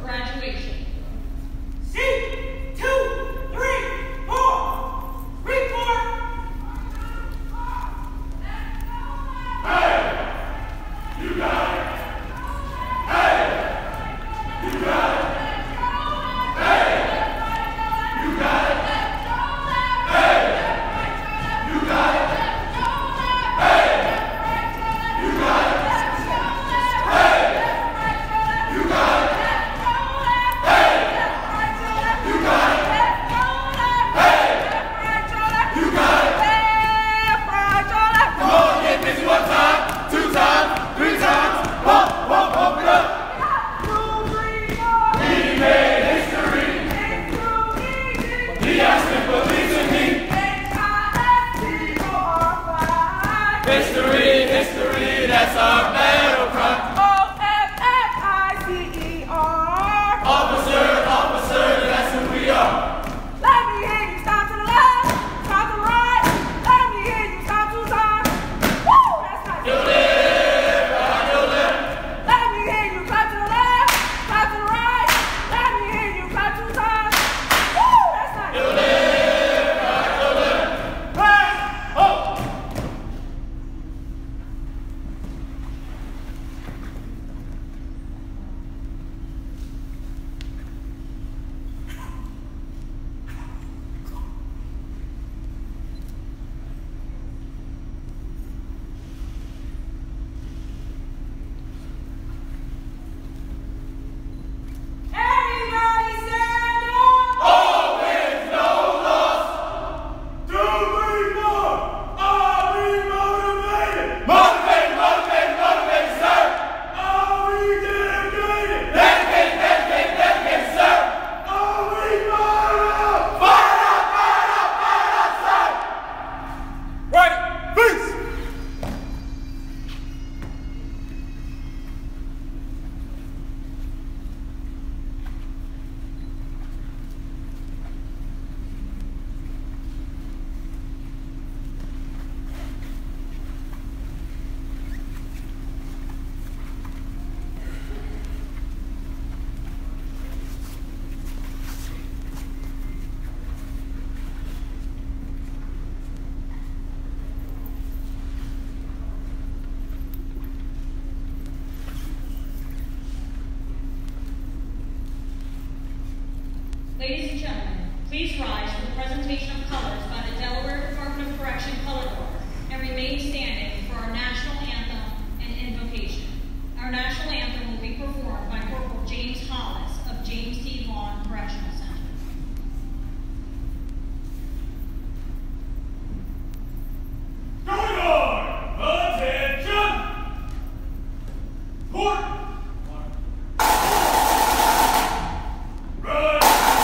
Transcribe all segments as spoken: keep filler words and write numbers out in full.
graduation. C, two, three, four. Report. Hey! You got it! Hey! You got it! Hey! You got it! Hey! You got it! Hey! You got it! Hey! You got it! Hey! You got it! Hey! You got it! Come on, get busy one time, two times, three times, pump, pump, pump it up. We made history. He asked and believes in me. History, history, that's our battle cry. Officer, officer, that's who we are. Let me hear you stop to the left, stop to the right. Let me hear you stop to the side. Woo, that's nice. You'll live, you'll live. Let me hear you clap to the left, clap to the right. Let me hear you clap to the side. Woo, that's nice. You'll live, you'll live. Hey, oh. Everybody stand up. All wins, no loss. Two, three, four. Are we motivated? Motivated, motivated, motivated, sir. Are we dedicated? Dedicated, dedicated, dedicated, sir. Are we fired up? Fired up, fired up, fired up, sir. Right, peace. Ladies and gentlemen, please rise for the presentation of colors by the Delaware Department of Correction Color Guard and remain standing for our national anthem and invocation. Our national anthem will be performed by Corporal James Hollis of James T. Vaughn Correctional Center. Color guard, attention. Court. Run.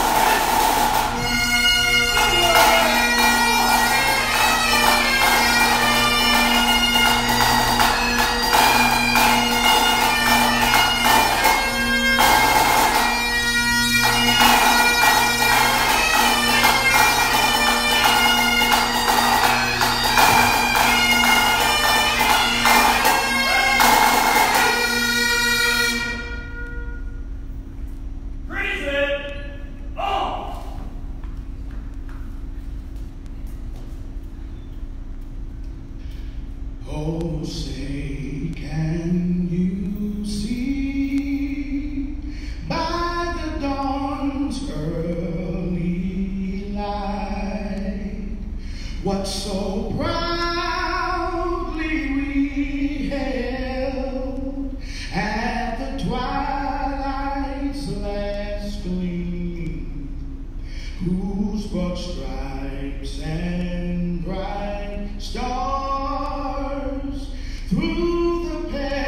Oh, say, can you see by the dawn's early light what so proudly we held at the twilight's last gleam, whose broad stripes and bright stars through the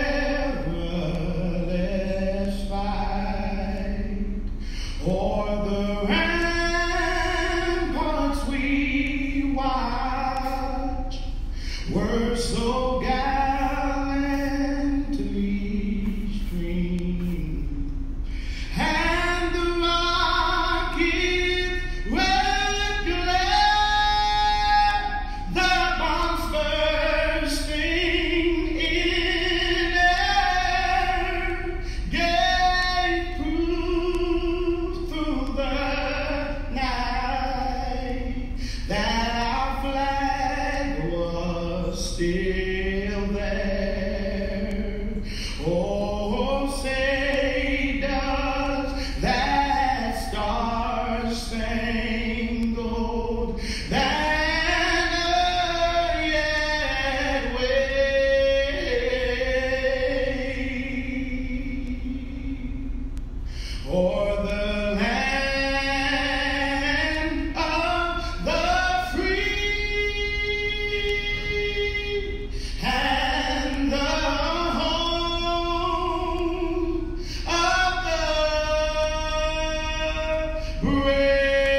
perilous fight o'er the ramparts we watched were so gallantly streamed, and the rocket red glare for the land of the free and the home of the brave.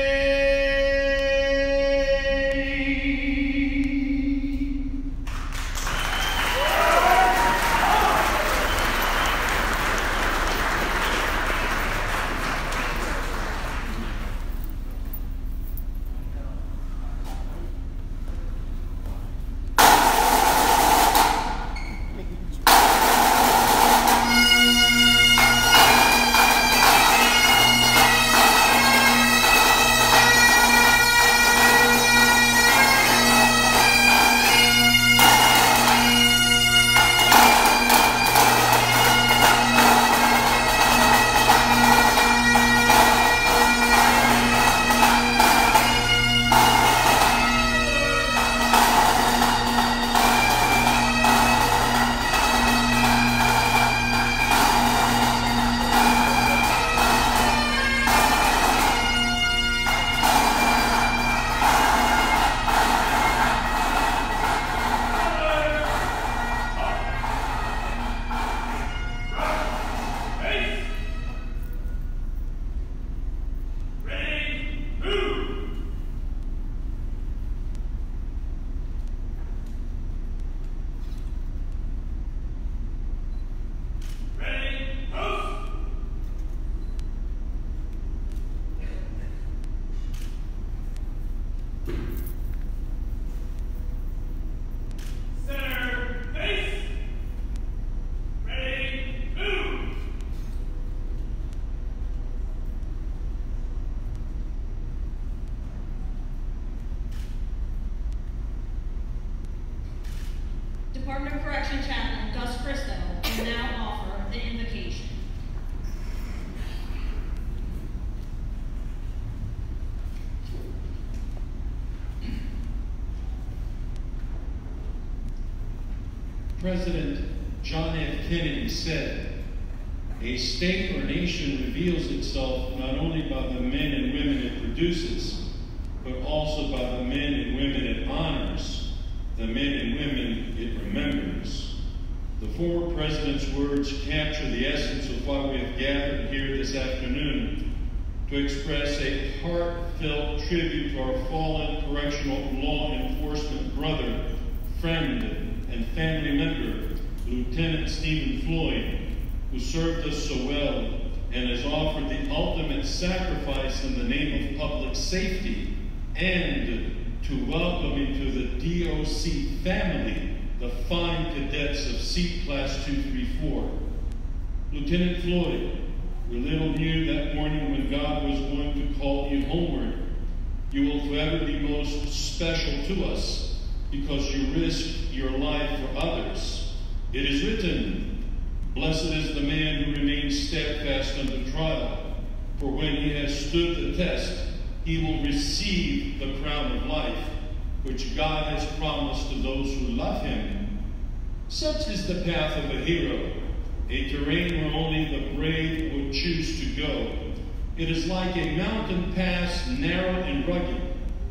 Department of Correction Chaplain Gus Christo will now offer the invocation. President John F. Kennedy said, "A state or nation reveals itself not only by the men and women it produces, but also by the men and women it honors, the men and women it remembers." The former president's words capture the essence of why we have gathered here this afternoon, to express a heartfelt tribute to our fallen correctional law enforcement brother, friend, and family member, Lieutenant Stephen Floyd, who served us so well and has offered the ultimate sacrifice in the name of public safety, and to welcome into the D O C family the fine cadets of Seat Class two three four. Lieutenant Floyd, we little knew that morning when God was going to call you homeward. You will forever be most special to us because you risked your life for others. It is written, "Blessed is the man who remains steadfast under trial, for when he has stood the test, he will receive the crown of life, which God has promised to those who love him." Such is the path of a hero, a terrain where only the brave would choose to go. It is like a mountain pass, narrow and rugged,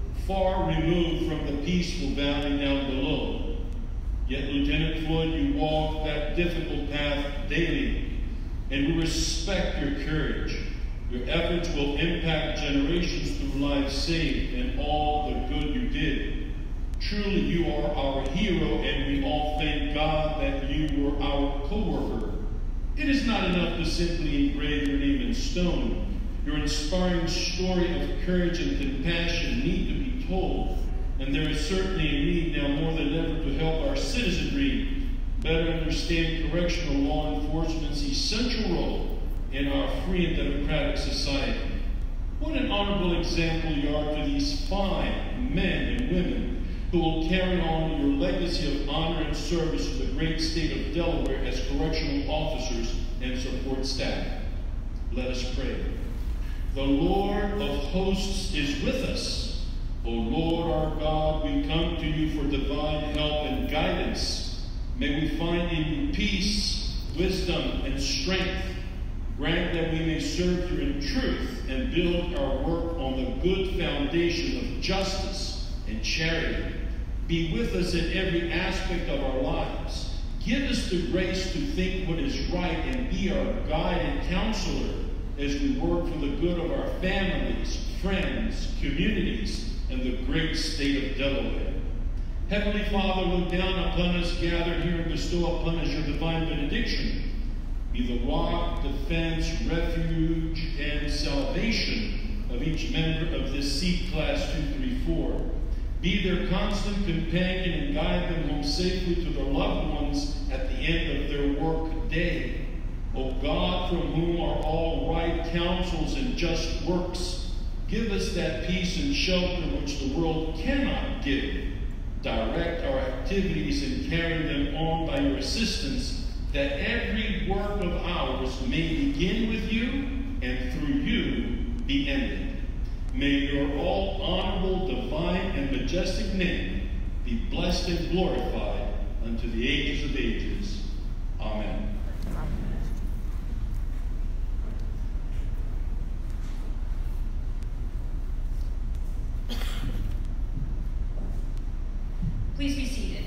far removed from the peaceful valley down below. Yet, Lieutenant Floyd, you walk that difficult path daily, and we respect your courage. Your efforts will impact generations through lives saved and all the good you did. Truly, you are our hero, and we all thank God that you were our co-worker. It is not enough to simply engrave your name in stone. Your inspiring story of courage and compassion need to be told, and there is certainly a need now more than ever to help our citizenry better understand correctional law enforcement's essential role in our free and democratic society. What an honorable example you are to these fine men and women who will carry on your legacy of honor and service to the great state of Delaware as correctional officers and support staff. Let us pray. The Lord of hosts is with us. O Lord our God, we come to you for divine help and guidance. May we find in you peace, wisdom, and strength. Grant that we may serve you in truth and build our work on the good foundation of justice and charity. Be with us in every aspect of our lives. Give us the grace to think what is right and be our guide and counselor as we work for the good of our families, friends, communities, and the great state of Delaware. Heavenly Father, look down upon us gathered here and bestow upon us your divine benediction. Be the rock, defense, refuge, and salvation of each member of this seat class two three four. Be their constant companion and guide them home safely to their loved ones at the end of their work day. O God, from whom are all right counsels and just works, give us that peace and shelter which the world cannot give. Direct our activities and carry them on by your assistance, that every work of ours may begin with you and through you be ended. May your all honorable, divine, and majestic name be blessed and glorified unto the ages of ages. Amen. Please be seated.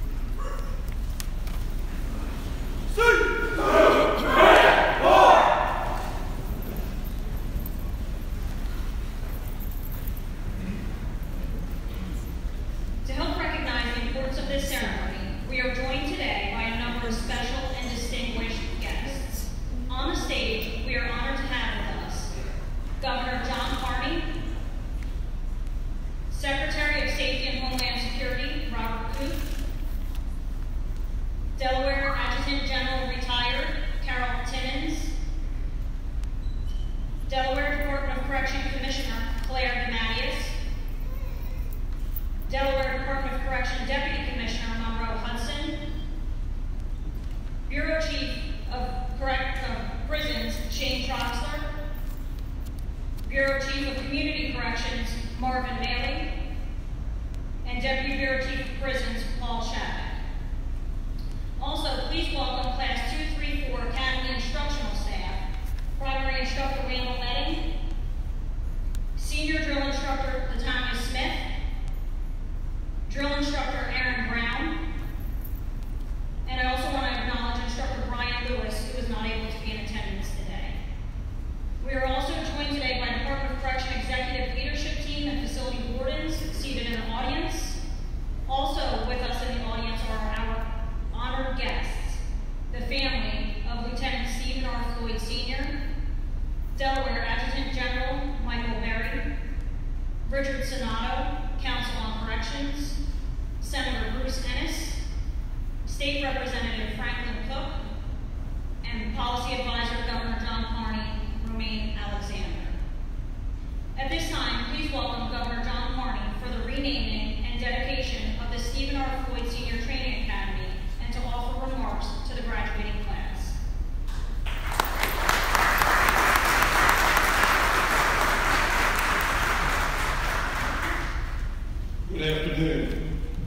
To help recognize the importance of this ceremony, we are joined today by a number of special and distinguished guests. On the stage, we are honored to have with us Governor John Carney, Secretary of Safety and Homeland Security, Robert Koop, Delaware Adjutant General Retired, Carol Timmons, Delaware Department of Correction Commissioner, Claire DeMattias, Delaware Department of Correction Deputy Commissioner, Monroe Hudson, Bureau Chief of Correct of Prisons, Shane Troxler, Bureau Chief of Community Corrections, Marvin Bailey, and Deputy Bureau Chief of Prisons, Paul Shattuck. Also, please welcome Class two three four Academy Instructional Staff, Primary Instructor Randall Letting, Senior Drill Instructor Latanya Smith, Drill Instructor Aaron Brown, and I also want to acknowledge Instructor Brian Lewis, who was not able to be in attendance today. We are also joined today by Department of Correction Executive Leadership Team and Facility Wardens seated in the audience. Also with us in the audience are our honored guests, the family of Lieutenant Stephen R. Floyd Senior, Delaware Adjutant General Michael Berry, Richard Sonato, Council on Corrections, Senator Bruce Ennis, State Representative Franklin Cook, and Policy Advisor Governor John Carney, Romaine Alexander. At this time, please welcome Governor John Carney for the renaming and dedication of the Stephen R. Floyd Senior Training Academy and to offer remarks to the graduating class. Good afternoon.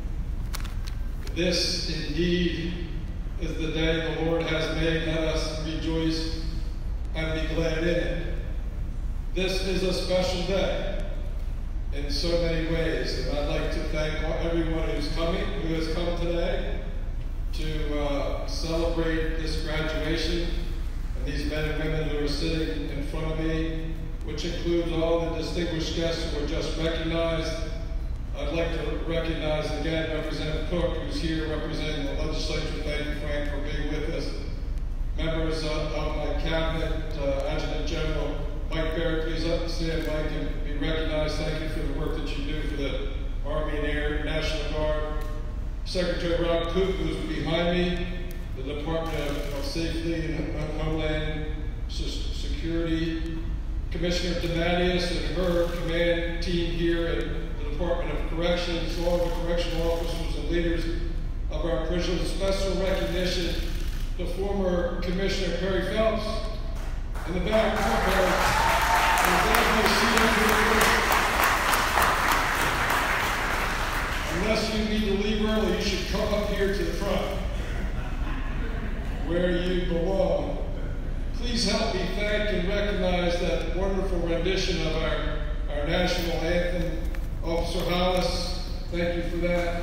This indeed is the day the Lord has made. Let us rejoice and be glad in it. This is a special day in so many ways, and I'd like to thank everyone who's coming, who has come today to uh, celebrate this graduation, and these men and women who are sitting in front of me, which includes all the distinguished guests who were just recognized. I'd like to recognize again Representative Cook, who's here representing the legislature. Thank you, Frank, for being with us. Members of, of my cabinet, uh, Adjutant General Mike Barrett, please up stand, Mike, and be recognized. Thank you for the work that you do for the Army and Air National Guard. Secretary Rob Koop, who's behind me, the Department of, of Safety and Homeland Security, Commissioner DeMattias and her command team here at the Department of Corrections, all the correctional officers and leaders of our prison. Special recognition to former Commissioner Perry Phelps in the back. Unless you need to leave early, you should come up here to the front where you belong. Please please help me thank and recognize that wonderful rendition of our, our national anthem. Officer Hollis, thank you for that.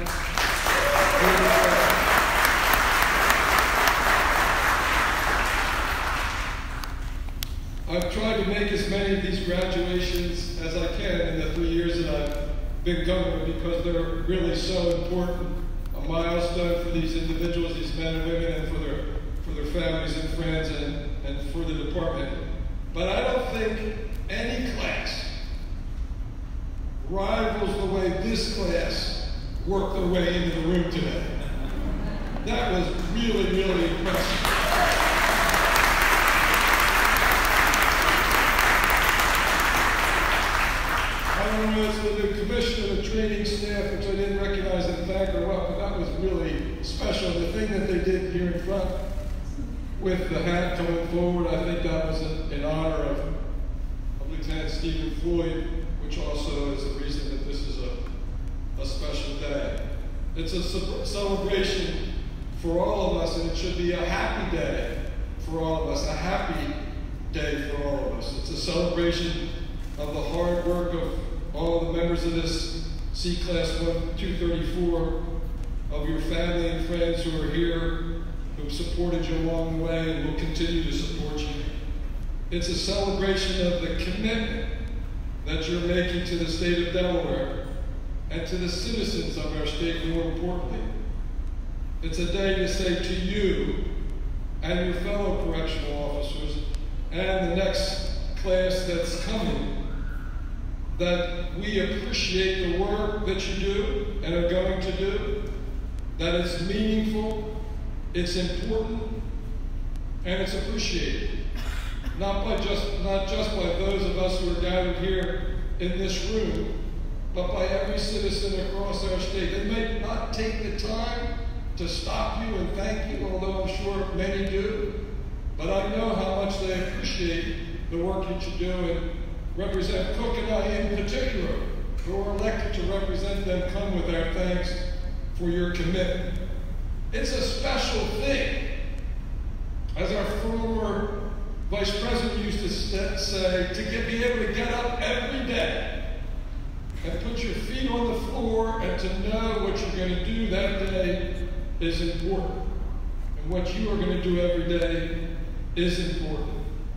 I've tried to make as many of these graduations as I can in the three years that I've been governor because they're really so important, a milestone for these individuals, these men and women, and for their for their families and friends and, and for the department. But I don't think any class rivals the way this class worked their way into the room today. That was really, really impressive. I don't know if it's the commissioner, the training staff, which I didn't recognize and thank or what, but that was really special. The thing that they did here in front with the hat coming forward, I think that was in, in honor of, of Lieutenant Stephen Floyd, which also is the reason that this is a, a special day. It's a ce- celebration for all of us, and it should be a happy day for all of us, a happy day for all of us. It's a celebration of the hard work of all the members of this C-Class one two thirty-four, of your family and friends who are here, who've supported you along the way and will continue to support you. It's a celebration of the commitment that you're making to the state of Delaware and to the citizens of our state, more importantly. It's a day to say to you and your fellow correctional officers and the next class that's coming that we appreciate the work that you do and are going to do, that it's meaningful, it's important, and it's appreciated. Not by just not just by those of us who are gathered here in this room, but by every citizen across our state. They may not take the time to stop you and thank you, although I'm sure many do, but I know how much they appreciate the work that you do, and Representative Cook and I in particular, who are elected to represent them, come with our thanks for your commitment. It's a special thing. As our former Vice President used to say, to get, be able to get up every day and put your feet on the floor and to know what you're going to do that day is important. And what you are going to do every day is important.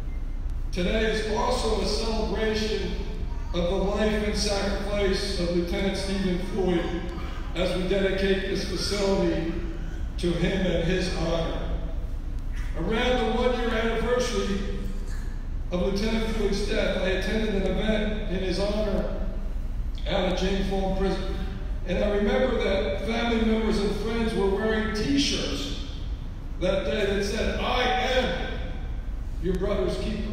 Today is also a celebration of the life and sacrifice of Lieutenant Stephen Floyd as we dedicate this facility to him and his honor. Around the one-year anniversary of Lieutenant Floyd's death, I attended an event in his honor out at James Fall Prison. And I remember that family members and friends were wearing t-shirts that day that said, "I am your brother's keeper.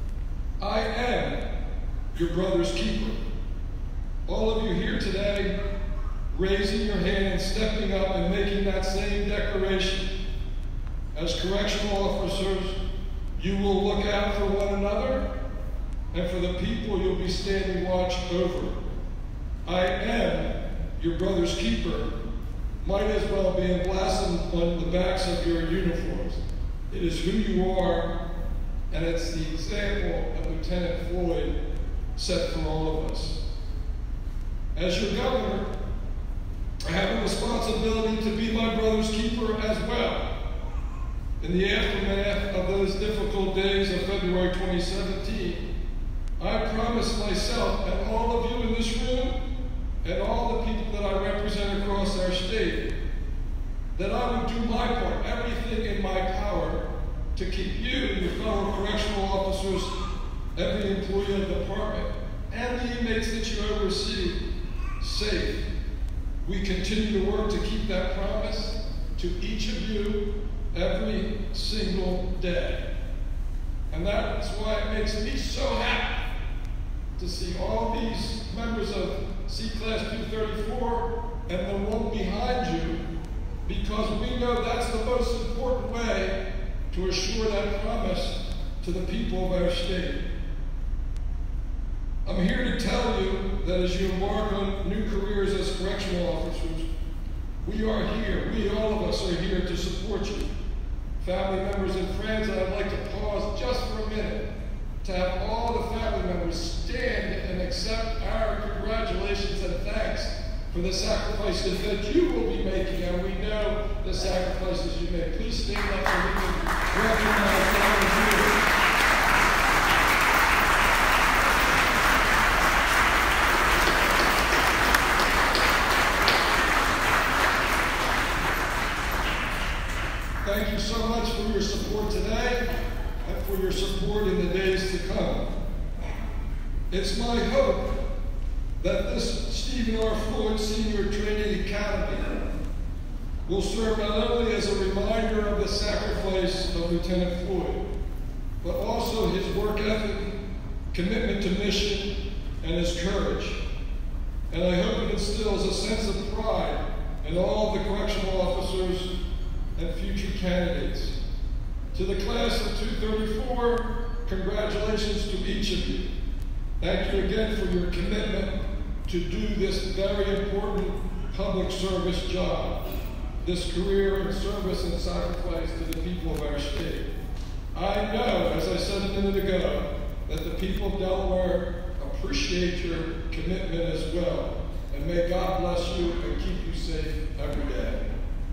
I am your brother's keeper." All of you here today, raising your hand and stepping up and making that same declaration. As correctional officers, you will look out for one another and for the people you'll be standing watch over. I am your brother's keeper might as well be emblazoned on the backs of your uniforms. It is who you are, and it's the example that Lieutenant Floyd set for all of us. As your governor, I have a responsibility to be my brother's keeper as well. In the aftermath of those difficult days of February twenty seventeen, I promised myself and all of you in this room and all the people that I represent across our state that I would do my part, everything in my power, to keep you, your fellow correctional officers, every employee of the department, and the inmates that you oversee safe. We continue to work to keep that promise to each of you every single day. And that's why it makes me so happy to see all these members of C-Class two thirty-four and the one behind you, because we know that's the most important way to assure that promise to the people of our state. I'm here to tell you that as you embark on new careers as correctional officers, we are here, we all of us are here to support you. family members and friends, and I'd like to pause just for a minute to have all the family members stand and accept our congratulations and thanks for the sacrifices that you will be making, and we know the sacrifices you make. Please stand up so we can recognize all of you. Thank you so much for your support today and for your support in the days to come. It's my hope that this Stephen R. Floyd Senior Training Academy will serve not only as a reminder of the sacrifice of Lieutenant Floyd, but also his work ethic, commitment to mission, and his courage. And I hope it instills a sense of pride in all the correctional officers and future candidates. To the class of two thirty-four, congratulations to each of you. Thank you again for your commitment to do this very important public service job, this career of service and sacrifice to the people of our state. I know, as I said a minute ago, that the people of Delaware appreciate your commitment as well. And may God bless you and keep you safe every day.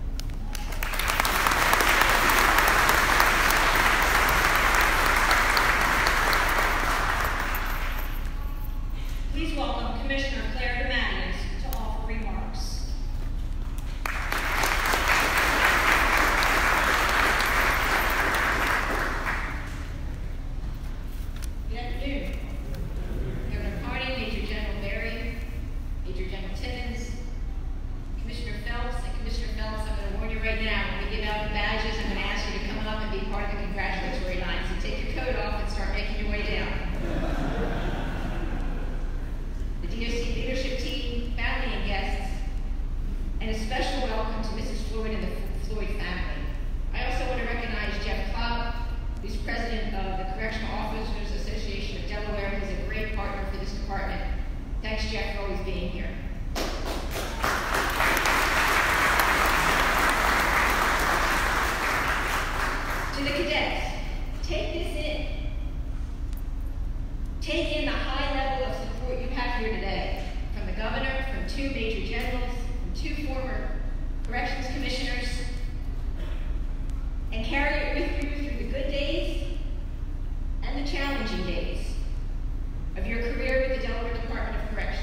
Please welcome Commissioner Claire DeMatteis to offer remarks. Good afternoon. Governor Carney, Major General Berry, Major General Timmons, Commissioner Phelps, and Commissioner Phelps, I'm going to warn you right now, when we give out the badges, I'm going to ask you to come up and be part of the congratulatory line. So take your coat off and start making your way down. The D O C leadership team, family and guests, and a special welcome to Missus Floyd and the Floyd family. I also want to recognize Jeff Klopp, who's president of the Correctional Officers Association of Delaware, who's a great partner for this department. Thanks, Jeff, for always being here. To the cadets, take this in. Take in the high level of support you have here today, from the governor, from two major generals, from two former corrections commissioners, and carry it with you through the good days and the challenging days of your career with the Delaware Department of Correction.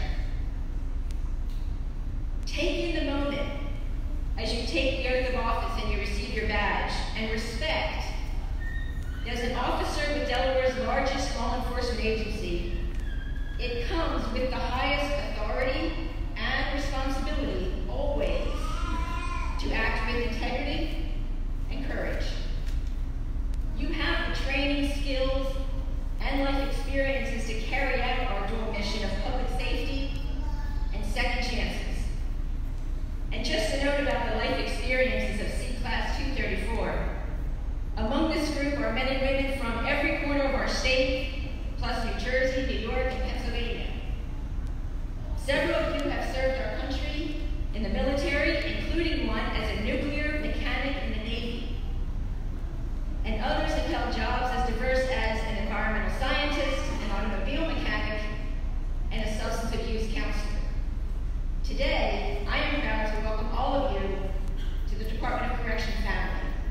Take in the moment as you take the oath of office and you receive your badge, and respect that as an officer with Delaware's largest law enforcement agency, it comes with the highest authority and responsibility always to act with integrity and courage. You have the training, skills, and life experiences to carry out our dual mission of public safety and second chances. And just a note about the life experiences of C-Class two thirty-four. Among this group are men and women from every corner of our state, plus New Jersey, New York, and Pennsylvania. Several of you have served our country in the military, including one as a nuclear mechanic in the Navy. And others have held jobs as diverse as an environmental scientist, an automobile mechanic, and a substance abuse counselor. Today, I am proud to welcome all of you to the Department of Correction family.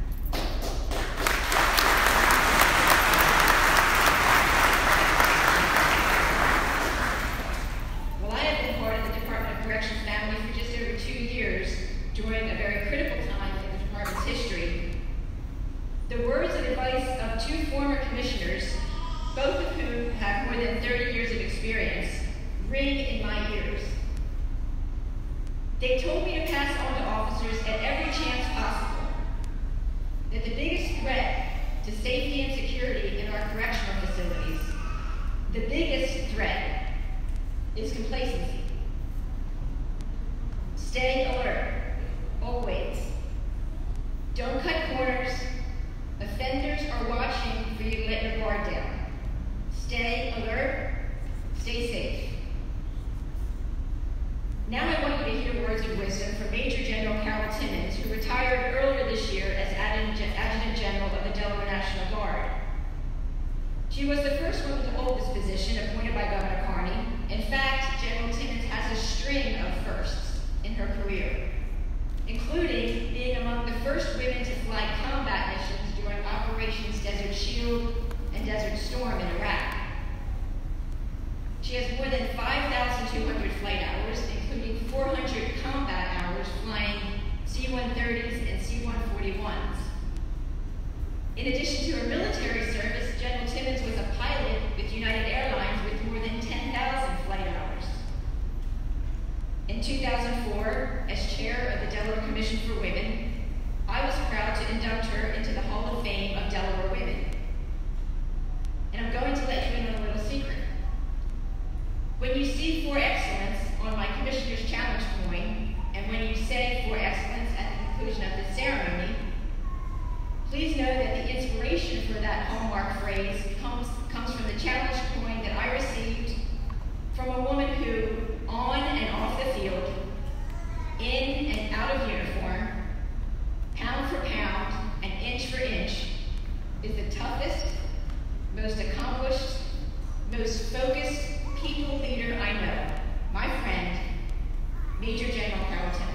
Well, I have been part of the Department of Correction family for just over two years during a very critical time in the department's history. The words of advice of two former commissioners, both of whom have more than thirty years of experience, ring in my ears. They told me to pass on to officers at every chance possible that the biggest threat to safety and security in our correctional facilities, the biggest threat, is complacency. Stay alert, always. Don't cut corners. Offenders are watching for you to let your guard down. Stay alert, stay safe. Now I want you to hear words of wisdom from Major General Timmons, who retired woman to hold this position appointed by Governor Carney. In fact, General Timmons has a string of firsts in her career, including being among the first women to fly combat missions during Operations Desert Shield and Desert Storm in Iraq. She has more than five thousand two hundred flight hours, including four hundred combat hours flying C one thirties and C one forty-ones. In addition to her military service, General Timmons was a pilot with United Airlines with more than ten thousand flight hours. In two thousand four, as chair of the Delaware Commission for Women, I was proud to induct her into the Hall of Fame of Delaware Women. And I'm going to let you in on a little secret. When you see For Excellence on my Commissioner's Challenge coin, and when you say For Excellence at the conclusion of the ceremony, please know that the inspiration for that hallmark phrase comes, comes from the challenge coin that I received from a woman who, on and off the field, in and out of uniform, pound for pound and inch for inch, is the toughest, most accomplished, most focused people leader I know, my friend, Major General Carol Timmons.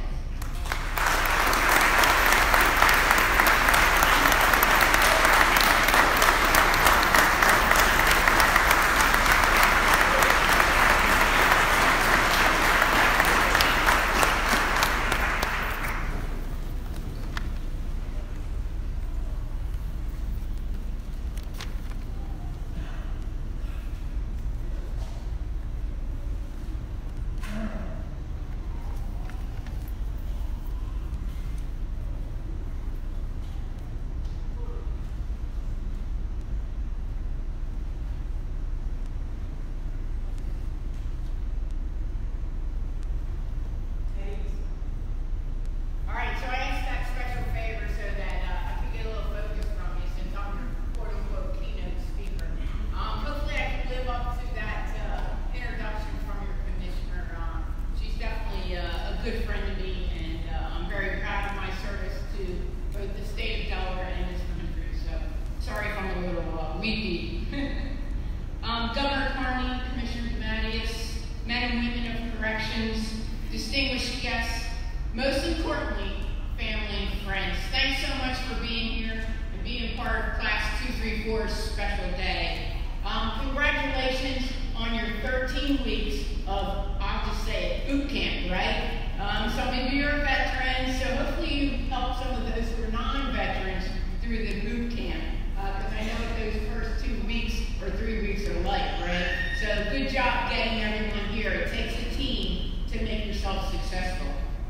Distinguished guests, most importantly, family and friends, thanks so much for being here and being part of Class two three four's special day. Um, congratulations on your thirteen weeks of, I'll just say it, boot camp, right? Um, some of you are veterans, so hopefully you helped some of those who are non-veterans through the boot camp, because uh, I know what those first two weeks or three weeks are like, right? So good job getting everyone here. It takes a team to make yourself successful.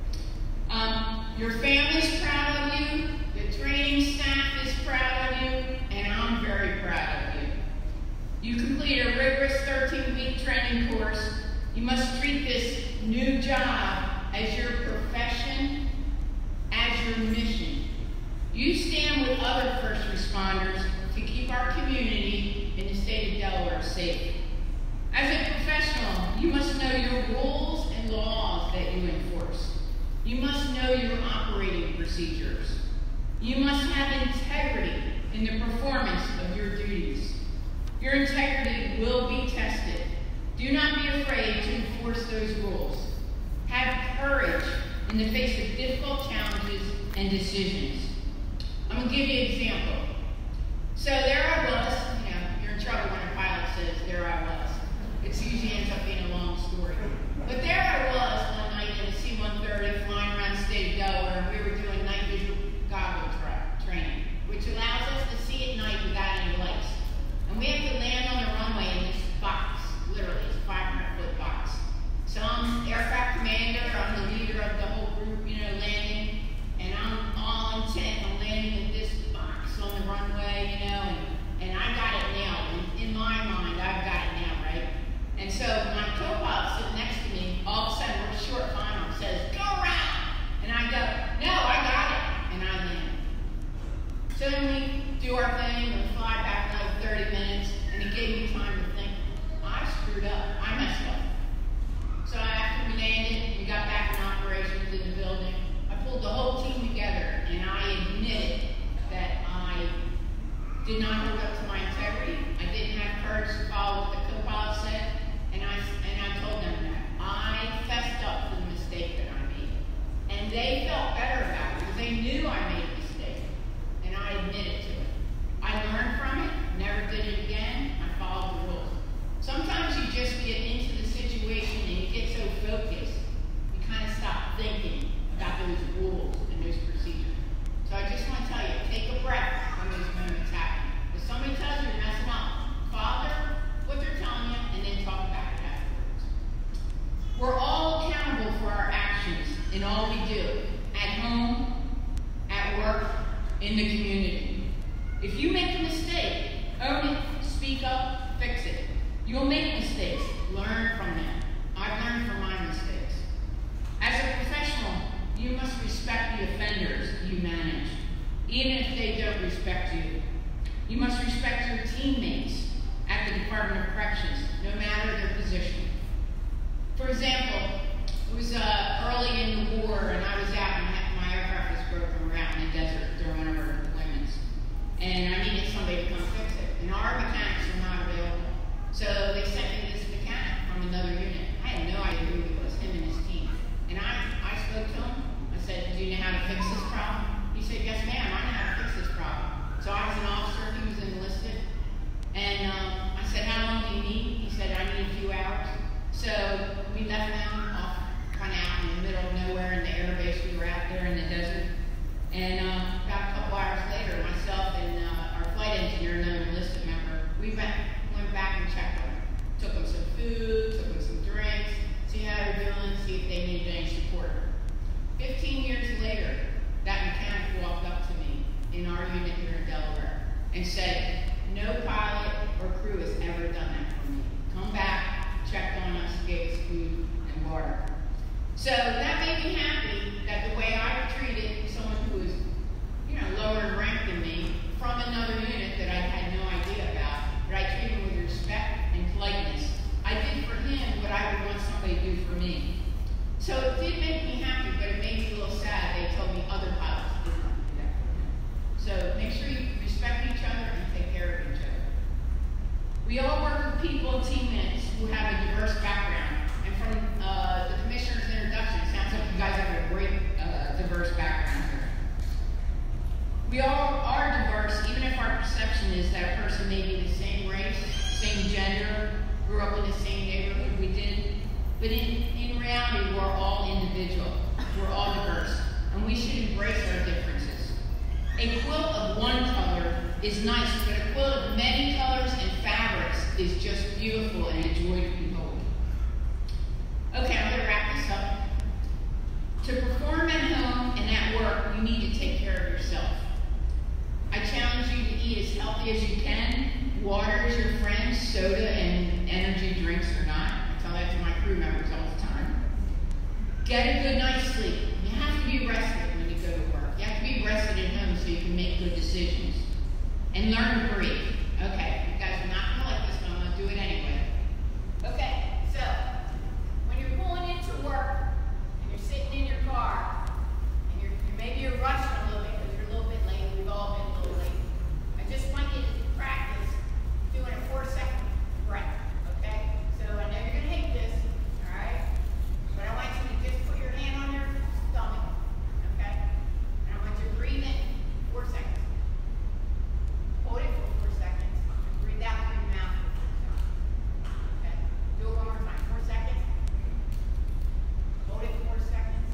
Um, your family's proud of you, the training staff is proud of you, and I'm very proud of you. You complete a rigorous thirteen-week training course. You must treat this new job as your profession, as your mission. You stand with other first responders to keep our community in the state of Delaware safe. As a professional, you must know your rules and laws that you enforce. You must know your operating procedures. You must have integrity in the performance of your duties. Your integrity will be tested. Do not be afraid to enforce those rules. Have courage in the face of difficult challenges and decisions. I'm going to give you an example. So there I was, you know, you're in trouble when a pilot says, there I was. It usually ends up being a long story. But there I was one night in a C one thirty flying around the state of Delaware, and we were doing night visual goggle tra training, which allows us to see at night without any lights. And we have to land on the runway in this box, literally, it's a five hundred foot box. So I'm aircraft commander, I'm the leader of the whole group, you know, landing, and I'm all intent on landing with this box on the runway, you know, and, and I got fix it. You'll make mistakes. Learn from them. I've learned from my mistakes. As a professional, you must respect the offenders you manage, even if they don't respect you. You must respect your teammates at the Department of Corrections, no matter their position. For example, it was uh, early in the war, and I was out, and my aircraft was broken. We were out in the desert during one of our deployments, and I needed somebody to come fix it. And our mechanics were not available, so they sent me this mechanic from another unit. I had no idea who he was, him and his team. And I, I spoke to him. I said, "Do you know how to fix this problem?" He said, "Yes, ma'am, I know how to fix this problem." So I was an officer. He was enlisted, and um, I said, "How long do you need?" He said, "I need a few hours." So we left them off, kind of out in the middle of nowhere in the air base. We were out there in the desert. And um, about a couple hours later, myself and uh, our flight engineer, another enlisted member, we went, went back and checked on them. Took them some food, took them some drinks, see how they're doing, see if they needed any support. Fifteen years later, that mechanic walked up to me in our unit here in Delaware and said, "No pilot or crew has ever done that for me. Come back, checked on us, gave us food and water." So that made me happy that the way I treated someone who was, you know, lower in rank than me from another unit that I had no idea about, but I treated him with respect and politeness. I did for him what I would want somebody to do for me. So it did make me happy, but it made me a little sad. They told me other pilots did not do that for him. So make sure you respect each other and take care of each other. We all work with people and teammates who have a diverse background. And from uh, the commissioner's introduction, it sounds like you guys have a great uh, diverse background here. We all are diverse, even if our perception is that a person may be the same race, same gender, grew up in the same neighborhood we did. But in, in reality, we're all individual. We're all diverse. And we should embrace our differences. A quilt of one color is nice, but a quilt of many colors and fabrics is just beautiful and a joy to behold. Okay, I'm going to wrap this up. To perform at home and at work, you need to take care of yourself. I challenge you to eat as healthy as you can. Water is your friend, soda and energy drinks are not. I tell that to my crew members all the time. Get a good night's sleep. You have to be rested when you go to work. You have to be rested at home so you can make good decisions. And learn to breathe. Okay, you guys are not going to like this, but I'm going to do it anyway. Okay, so when you're pulling into work and you're sitting in your car and you're, you're maybe you're rushing a little bit because you're a little bit late. We've all been a little late. I just want you to practice doing a four-second breath. Okay, so I know you're going to hate this, all right? But I want you to just put your hand on your stomach, okay? And I want you to breathe in four seconds. Hold it for four seconds. Breathe out through your mouth for four seconds. Okay? Do it one more time. Four seconds. Hold it four seconds.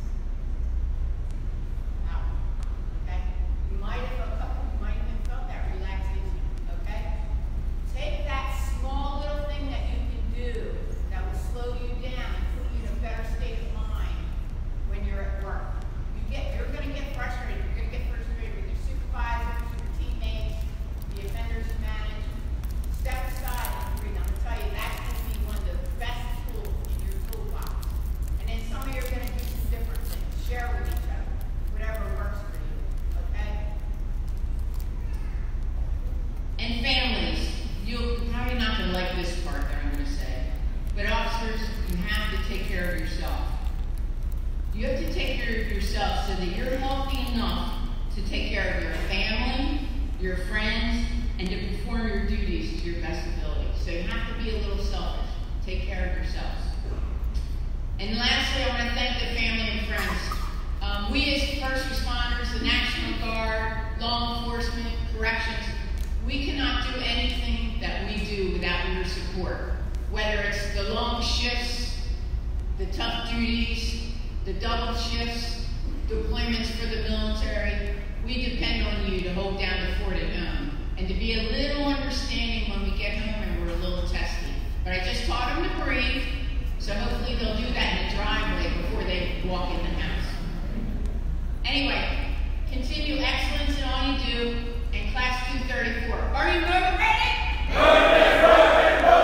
Out. Okay? You might have a couple, you might have felt that relaxation. Okay? Take that small little thing that you can do that will slow you down and put you in a better state of mind when you're at work. You get, you're going to get frustrated. You're going to get frustrated with your supervisors, your teammates, the offenders you manage. Step aside and breathe. I'm going to tell you, that's going to be one of the best tools in your toolbox. And then some of you are going to do some different things. Share with each other, whatever works for you. Okay? And families, you're probably not going to like this part that I'm going to say. But officers, you have to take care of yourself. You have to take care of yourself so that you're healthy enough to take care of your family, your friends, and to perform your duties to your best ability. So you have to be a little selfish. Take care of yourselves. And lastly, I want to thank the family and friends. Um, we as first responders, the National Guard, law enforcement, corrections, we cannot do anything that we do without your support. Whether it's the long shifts, the tough duties, the double shifts, deployments for the military, we depend on you to hold down the fort at home and to be a little understanding when we get home and we're a little testy. But I just taught them to breathe, so hopefully they'll do that in the driveway before they walk in the house. Anyway, continue excellence in all you do in Class two thirty-four. Are you motivated? Motivated, motivated, motivated.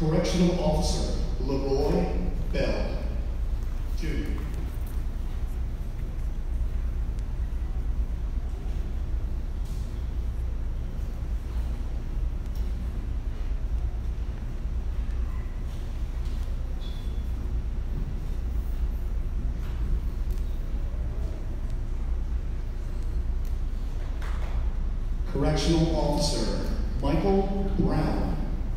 Correctional Officer Leroy Bell. Two. Correctional Officer Michael Brown.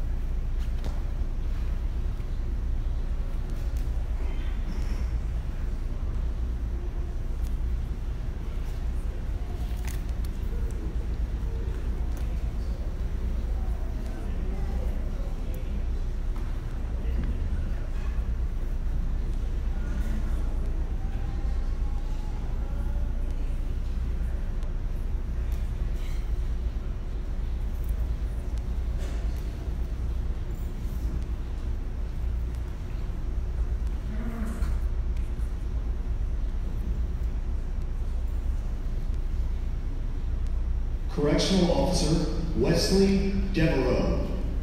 Correctional Officer Wesley Devereaux.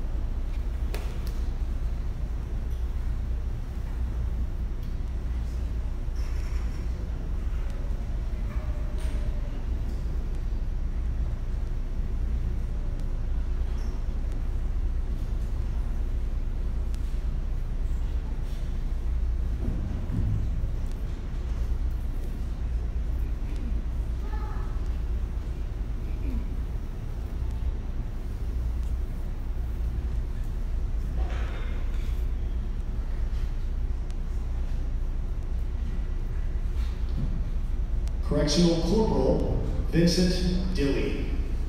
Correctional Corporal Vincent Dilly.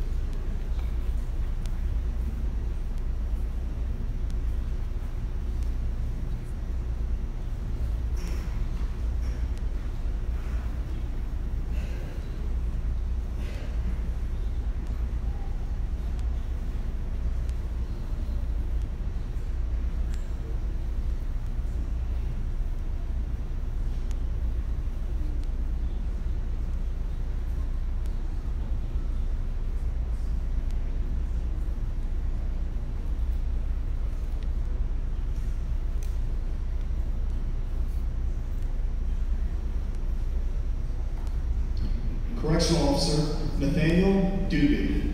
Correctional Officer Nathaniel Dugan.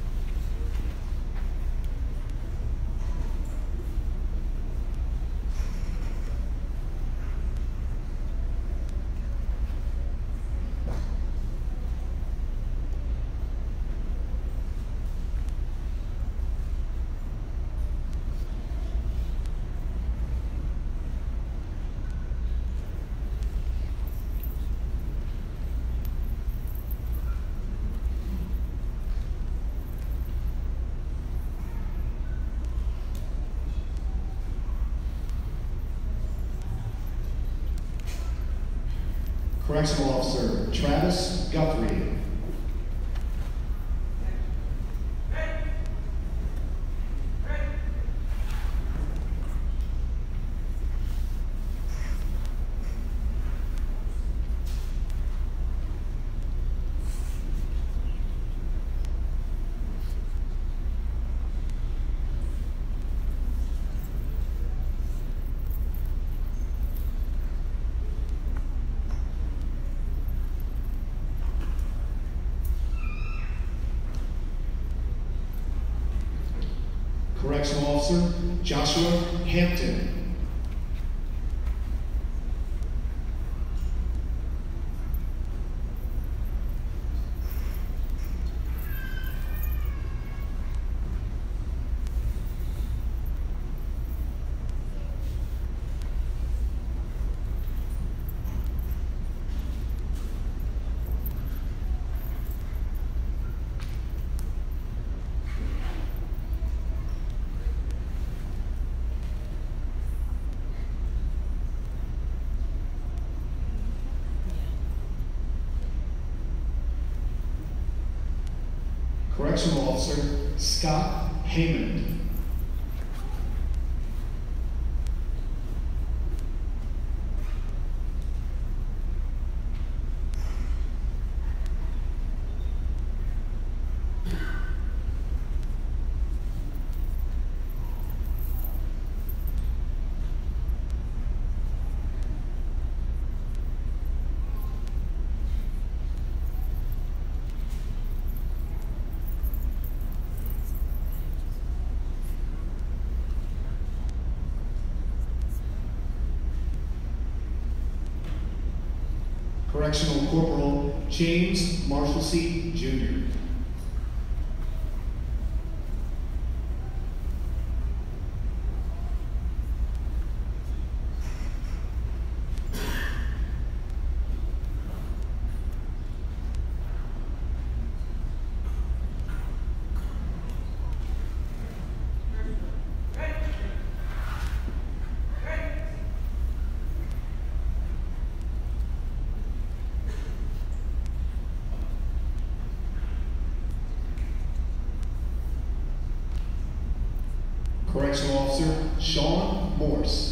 Correctional Officer Travis Guthrie. Correctional Officer Joshua Hampton. Correctional Officer Scott Haymond. Correctional Corporal James Marshalsea, Junior Correctional Officer Sean Morse.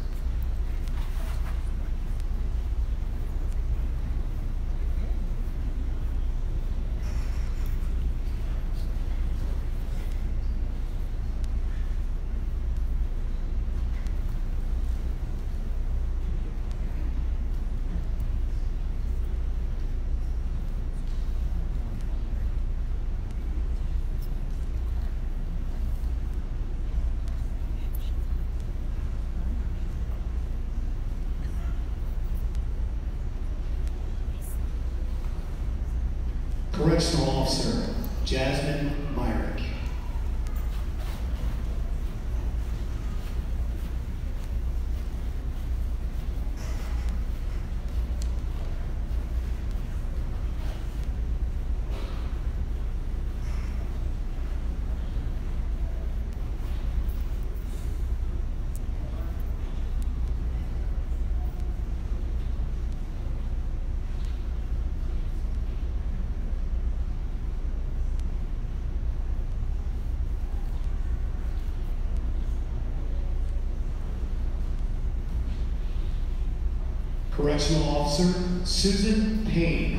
Correctional Officer Jasmine Myrick. Correctional Officer Susan Payne.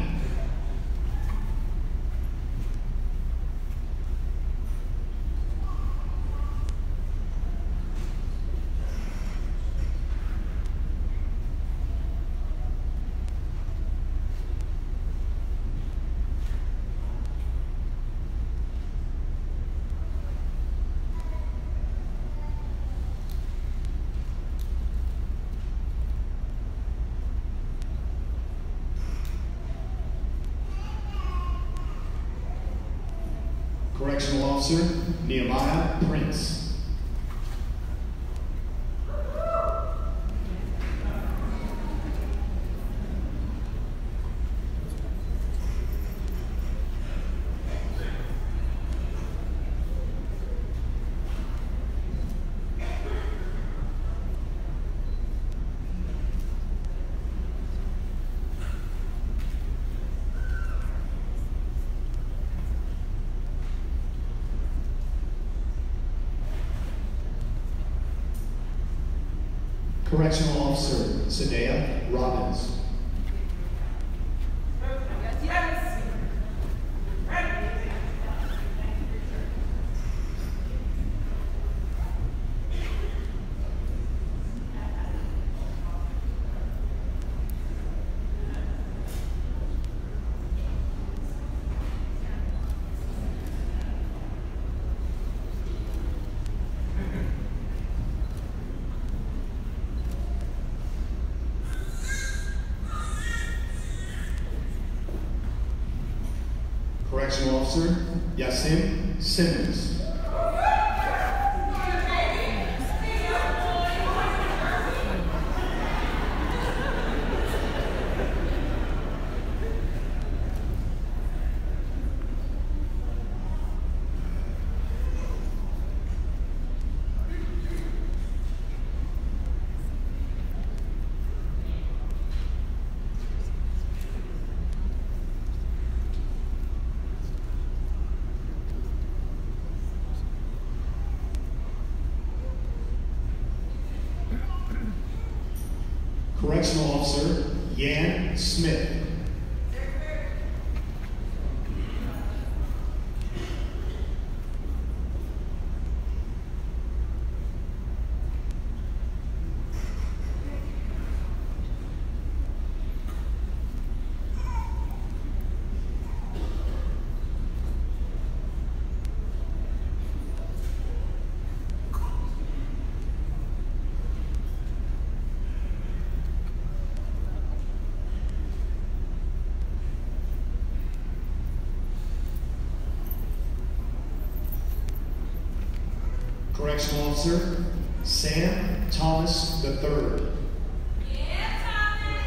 Correctional Officer Nehemiah Prince. Correctional Officer Sadea Robbins. Correctional Officer Yasim Simmons. Correctional Officer Yan Smith. Correctional Officer Sam Thomas the third. Yeah, Thomas.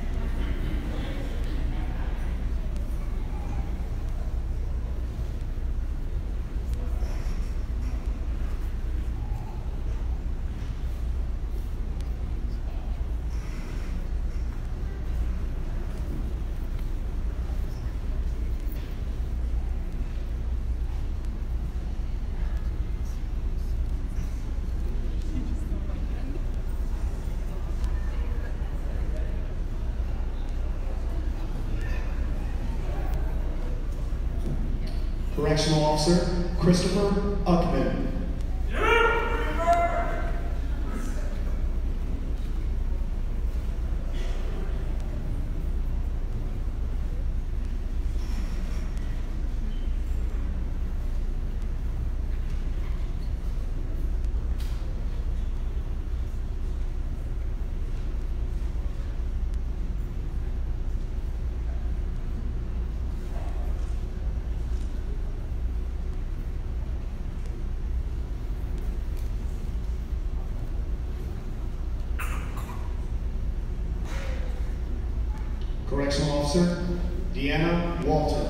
Correctional Officer Christopher Uckman. Correctional Officer Deanna Walton.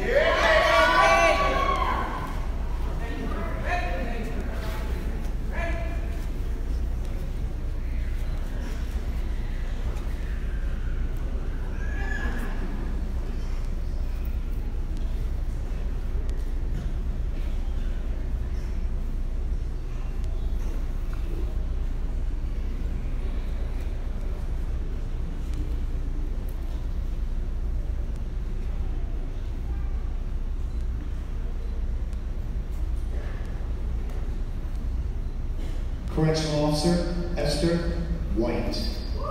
Correctional Officer Esther White.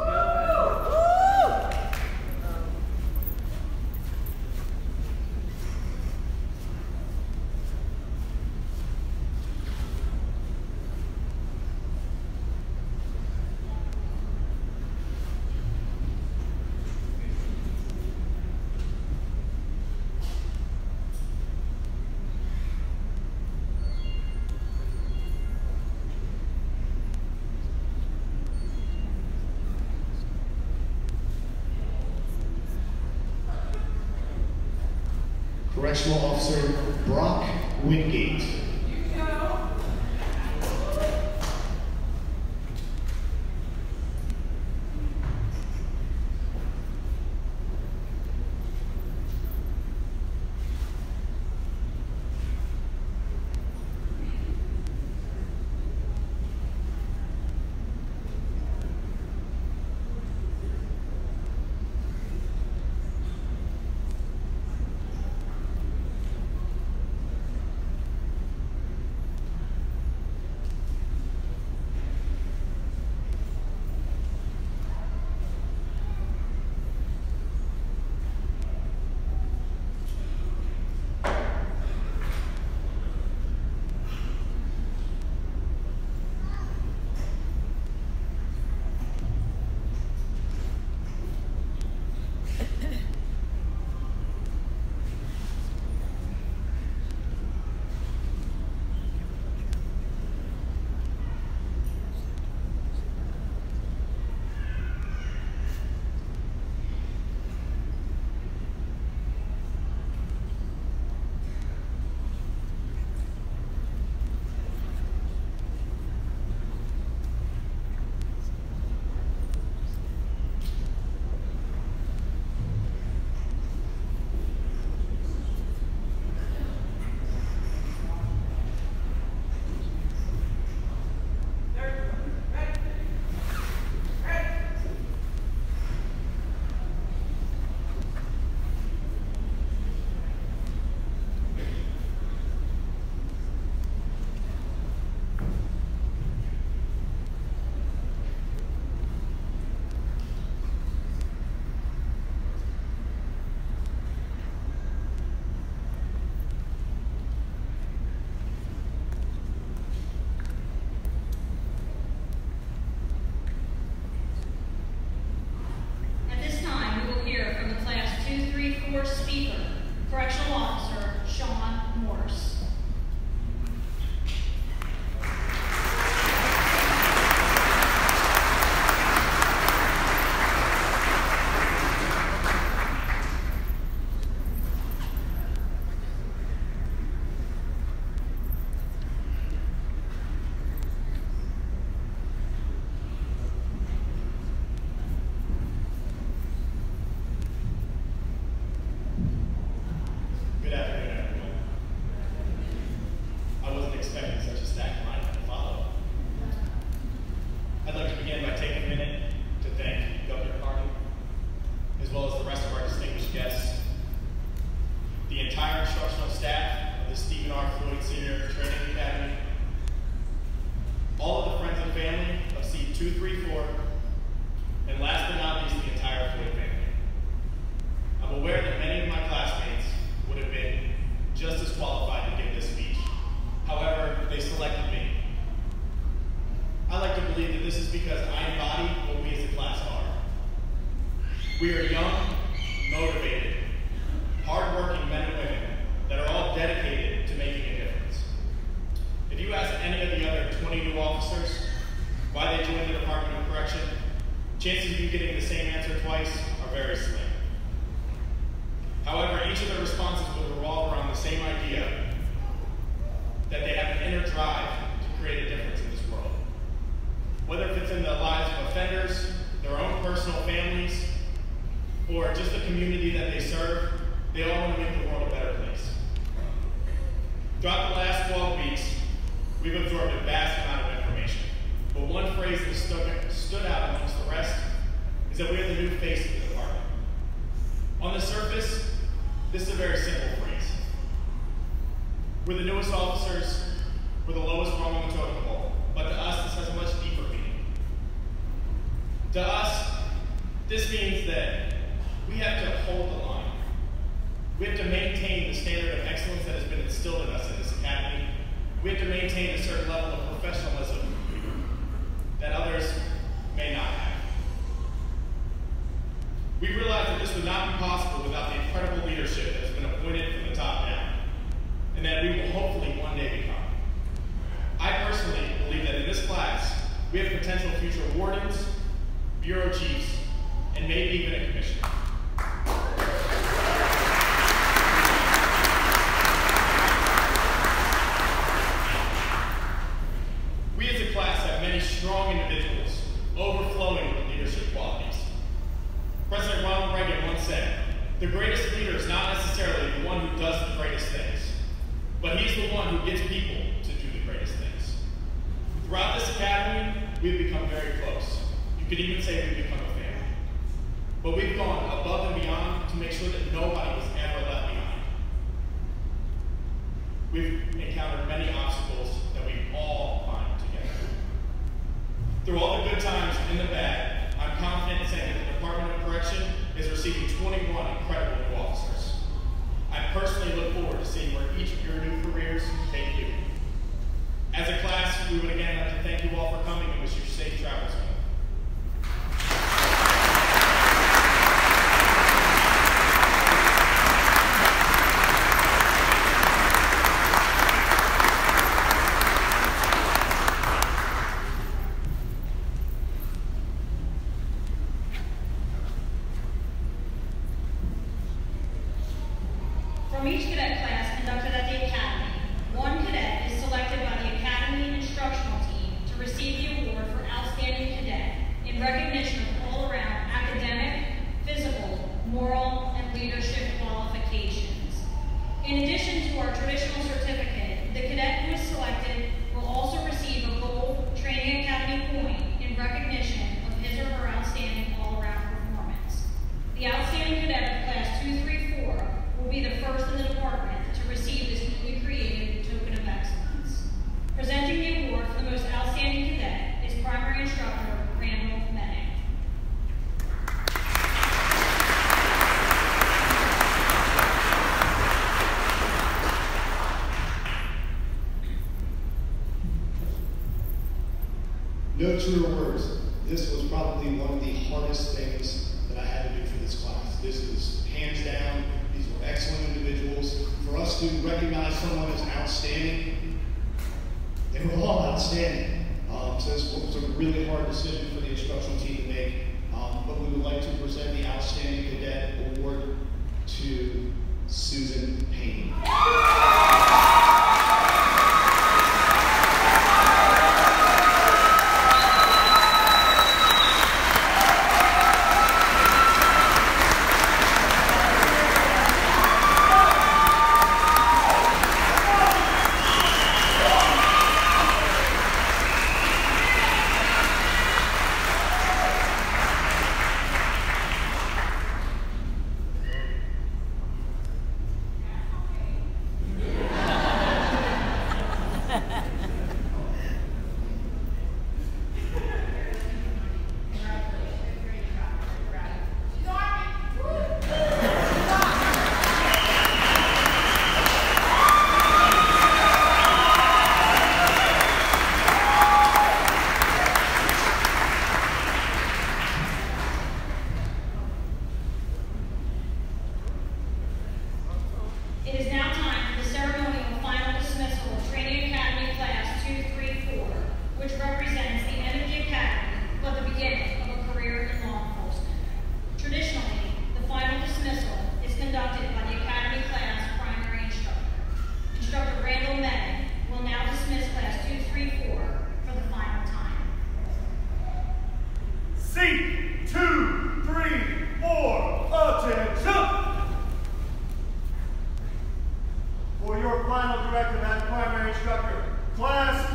Correctional Officer Brock Wingate. This is because I embody what we as a class are. We are young, motivated, hardworking men and women that are all dedicated to making a difference. If you ask any of the other twenty new officers why they joined the Department of Correction, chances of you getting the same answer twice are very slim. However, each of their responses will revolve around the same idea, that they have an inner drive to create a difference in this world. Whether it's in the lives of offenders, their own personal families, or just the community that they serve, they all want to make the world a better place. Throughout the last twelve weeks, we've absorbed a vast amount of information. But one phrase that stood, stood out amongst the rest is that we are the new face of the department. On the surface, this is a very simple phrase. We're the newest officers, we're the lowest rung on the totem pole, but to us, this has a much deeper meaning. To us, this means that we have to hold the line. We have to maintain the standard of excellence that has been instilled in us in this academy. We have to maintain a certain level of professionalism that others may not have. We realize that this would not be possible without the incredible leadership that has been appointed from the top down, and that we will hopefully one day become. I personally believe that in this class, we have potential future wardens, bureau chiefs, and maybe even a commissioner. We as a class have many strong individuals, overflowing with leadership qualities. President Ronald Reagan once said, "The greatest leader is not necessarily the one who does the greatest things, but he's the one who gets people to do the greatest things." Throughout this academy, we've become very close. You could even say we've become a family. But we've gone above and beyond to make sure that nobody was ever left behind. We've encountered many obstacles that we've all climbed together. Through all the good times and the bad, I'm confident in saying that the Department of Correction is receiving twenty-one incredible new officers. I personally look forward to seeing where each of your new careers take you. As a class, we would again like to thank you all for coming and wish you safe travels home. From each cadet class conducted at the Academy, one cadet is selected by the Academy Instructional Team to receive the award for Outstanding Cadet in recognition of all-around academic, physical, moral, and leadership qualifications. In addition to our traditional certificate, the cadet who is selected will also receive a Gold Training Academy point in recognition of his or her outstanding all-around performance. The Outstanding Cadet of Class two three four will be the first in the department to receive this newly created token of excellence. Presenting the award for the most outstanding cadet is primary instructor Randall Menning. No truer words. This was probably one of the hardest things that I had to do for this class. This was hands down. These were excellent individuals. For us to recognize someone as outstanding, they were all outstanding. Um, so this was a really hard decision for the instructional team to make. Um, but we would like to present the Outstanding Cadet Award to Susan Payne. directive and primary instructor. Class